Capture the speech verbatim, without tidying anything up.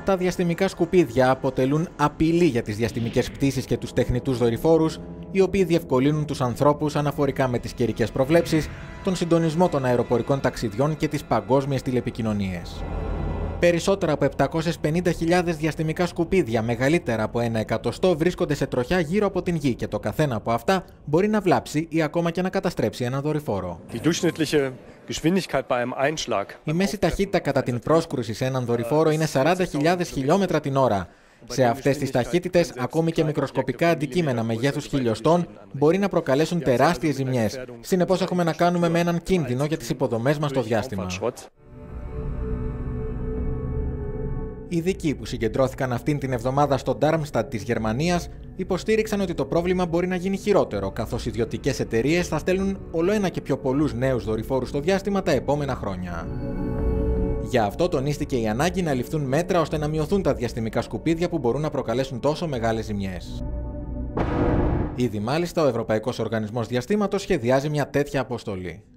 Τα διαστημικά σκουπίδια αποτελούν απειλή για τις διαστημικές πτήσεις και τους τεχνητούς δορυφόρους, οι οποίοι διευκολύνουν τους ανθρώπους αναφορικά με τις καιρικές προβλέψεις, τον συντονισμό των αεροπορικών ταξιδιών και τις παγκόσμιες τηλεπικοινωνίες. Περισσότερα από επτακόσιες πενήντα χιλιάδες διαστημικά σκουπίδια μεγαλύτερα από ένα εκατοστό βρίσκονται σε τροχιά γύρω από την Γη και το καθένα από αυτά μπορεί να βλάψει ή ακόμα και να καταστρέψει ένα δορυφόρο. Η μέση ταχύτητα κατά την πρόσκρουση σε έναν δορυφόρο είναι σαράντα χιλιάδες χιλιόμετρα την ώρα. Σε αυτές τις ταχύτητες, ακόμη και μικροσκοπικά αντικείμενα μεγέθους χιλιοστών μπορεί να προκαλέσουν τεράστιες ζημιές. Συνεπώς, έχουμε να κάνουμε με έναν κίνδυνο για τις υποδομές μας στο διάστημα. Οι ειδικοί που συγκεντρώθηκαν αυτήν την εβδομάδα στο Ντάρμσταντ της Γερμανίας υποστήριξαν ότι το πρόβλημα μπορεί να γίνει χειρότερο, καθώς ιδιωτικές εταιρείες θα στέλνουν ολοένα και πιο πολλούς νέους δορυφόρους στο διάστημα τα επόμενα χρόνια. Γι' αυτό τονίστηκε η ανάγκη να ληφθούν μέτρα ώστε να μειωθούν τα διαστημικά σκουπίδια που μπορούν να προκαλέσουν τόσο μεγάλες ζημιές. Ήδη μάλιστα ο Ευρωπαϊκός Οργανισμός Διαστήματος σχεδιάζει μια τέτοια αποστολή.